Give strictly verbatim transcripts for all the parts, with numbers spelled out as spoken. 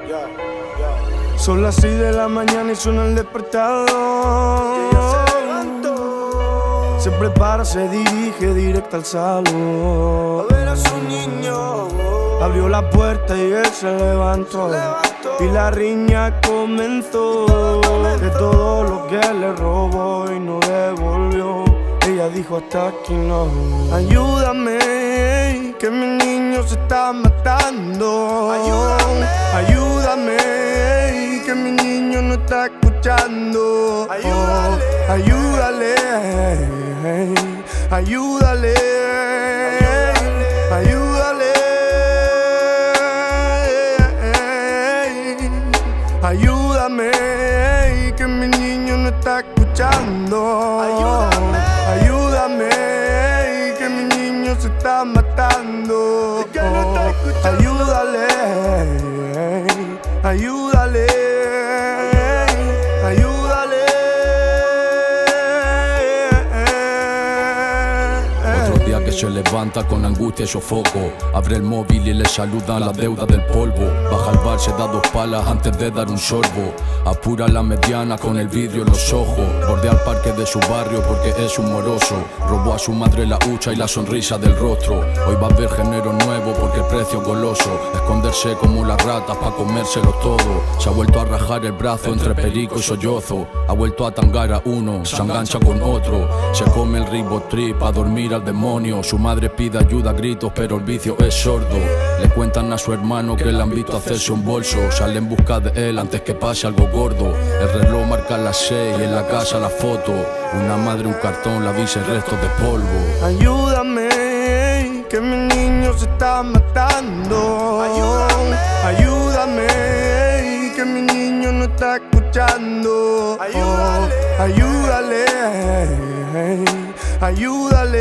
Son las seis de la mañana y suena el despertador. Se prepara, se dirige directo al salón. A ver a su niño. Abrió la puerta y él se levantó, se levantó. Y la riña comenzó, comenzó de todo lo que le robó y no devolvió. Ella dijo hasta aquí no. Ayúdame, que mi niño se está matando. Ayúdame, ayúdame, que mi niño no está escuchando. Ayúdale, oh, ayúdale, ayúdale, ayúdale, ayúdame, que mi niño no está escuchando. Ayúdame, ayúdame, que mi niño se está matando. Que no está escuchando. Ayúdale, ayúdale, ayúdale. Otro día que se levanta con angustia y sofoco. Abre el móvil y le saluda la deuda del polvo. Baja al bar, se da dos palas antes de dar un sorbo. Apura la mediana con el vidrio en los ojos. Bordea el parque de su barrio porque es un moroso. Robó a su madre la hucha y la sonrisa del rostro. Hoy va a haber género nuevo porque el precio es goloso. Esconderse como las ratas pa' comérselo todo. Se ha vuelto a rajar el brazo entre perico y sollozo. Ha vuelto a tangar a uno, se engancha con otro. Se come el ribotril pa' dormir al demonio. Su madre pide ayuda a gritos pero el vicio es sordo. Le cuentan a su hermano que le han visto hacerse un bolso. Sale en busca de él antes que pase algo gordo. El reloj marca las seis y en la casa la foto. Una madre, un cartón, la visa y restos de polvo. Ayúdame, que mi niño se está matando. Ayúdame, ayúdame, que mi niño no está escuchando. Ayúdale, oh, ayúdale, ayúdale,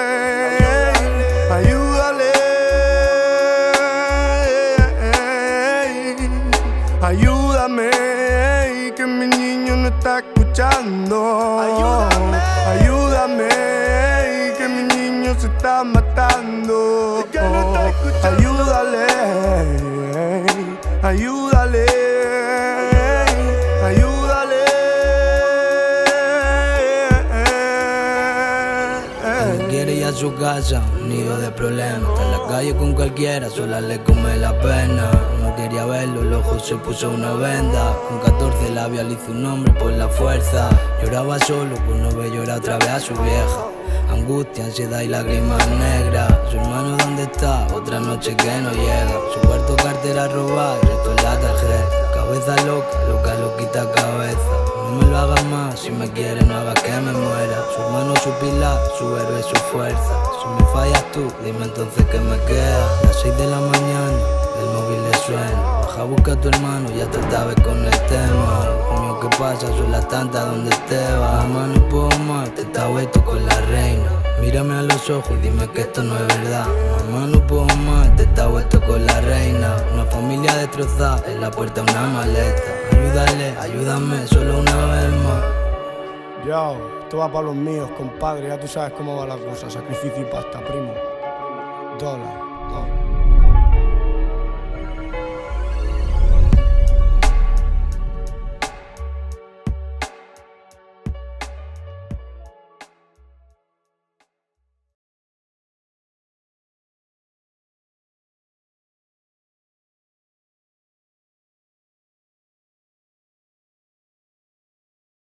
ayúdale, ayúdame, que mi niño no está escuchando. Ayúdame, ayúdame, que mi niño se está matando. Que no está escuchando. Ayúdale, ayúdale, ayúdale. Cuando quiere ir a su casa, un nido de problemas. Está en la calle con cualquiera, sola le come la pena. No quería verlo, el ojo se puso una venda. Con catorce labios le hizo un nombre por la fuerza. Lloraba solo por no ver llorar otra vez a su vieja. Angustia, ansiedad y lágrimas negras. Su hermano ¿dónde está? Otra noche que no llega. Su cuarto, cartera robada y resto en la tarjeta. Cabeza loca, loca, loquita cabeza. No me lo hagas más, si me quieres no hagas que me muera. Su hermano, su pilar, su héroe, su fuerza. Si me fallas tú, dime entonces qué me queda. Las seis de la mañana, el móvil le suena. Baja a buscar a tu hermano, ya te sabes con el tema. Coño, ¿qué pasa? Son las tantas donde te vas. Mamá, no puedo más, te está vuelto con la reina. Mírame a los ojos y dime que esto no es verdad. Mamá, no puedo más, te está vuelto con la reina. Una familia destrozada, en la puerta una maleta. Ayúdale, ayúdame, solo una vez más. Yo, esto va para los míos, compadre. Ya tú sabes cómo va la cosa. Sacrificio y pasta, primo. Dólar, dólar.